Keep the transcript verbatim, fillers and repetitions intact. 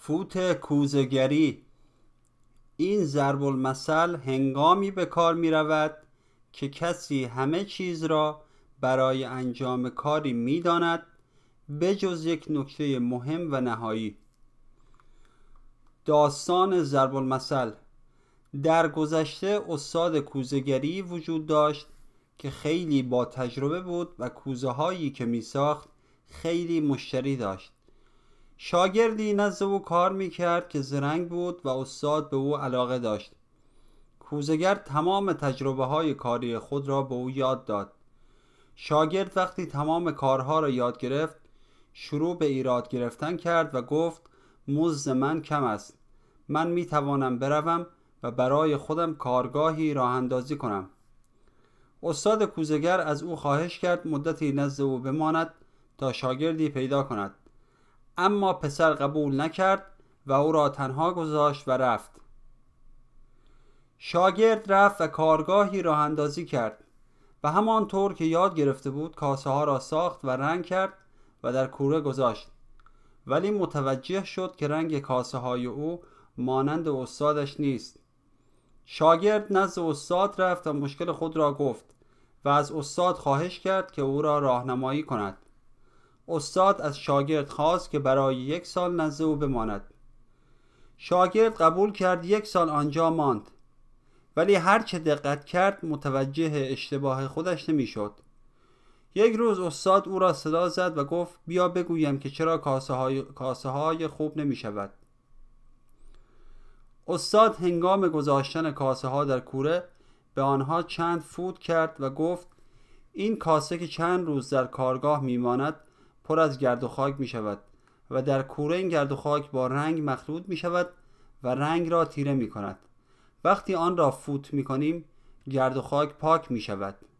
فوت کوزه‌گری. این ضرب المثل هنگامی به کار می رود که کسی همه چیز را برای انجام کاری می داند بجز یک نکته مهم و نهایی. داستان ضرب المثل. در گذشته استاد کوزه‌گری وجود داشت که خیلی با تجربه بود و کوزه هایی که می ساخت خیلی مشتری داشت. شاگردی نزد او کار می کرد که زرنگ بود و استاد به او علاقه داشت. کوزه‌گر تمام تجربه های کاری خود را به او یاد داد. شاگرد وقتی تمام کارها را یاد گرفت شروع به ایراد گرفتن کرد و گفت مزد من کم است. من می توانم بروم و برای خودم کارگاهی راه اندازی کنم. استاد کوزه‌گر از او خواهش کرد مدتی نزد او بماند تا شاگردی پیدا کند. اما پسر قبول نکرد و او را تنها گذاشت و رفت. شاگرد رفت و کارگاهی راه اندازی کرد و همانطور که یاد گرفته بود کاسه ها را ساخت و رنگ کرد و در کوره گذاشت. ولی متوجه شد که رنگ کاسه های او مانند استادش نیست. شاگرد نزد استاد رفت و مشکل خود را گفت و از استاد خواهش کرد که او را راهنمایی کند. استاد از شاگرد خواست که برای یک سال نزد او بماند. شاگرد قبول کرد یک سال آنجا ماند. ولی هر چه دقت کرد متوجه اشتباه خودش نمی شد. یک روز استاد او را صدا زد و گفت بیا بگویم که چرا کاسه های, کاسه های خوب نمی شود. استاد هنگام گذاشتن کاسه ها در کوره به آنها چند فوت کرد و گفت این کاسه که چند روز در کارگاه می ماند پر از گرد و خاک می شود و در کوره این گرد و خاک با رنگ مخلوط می شود و رنگ را تیره می کند. وقتی آن را فوت می کنیم گرد و خاک پاک می شود.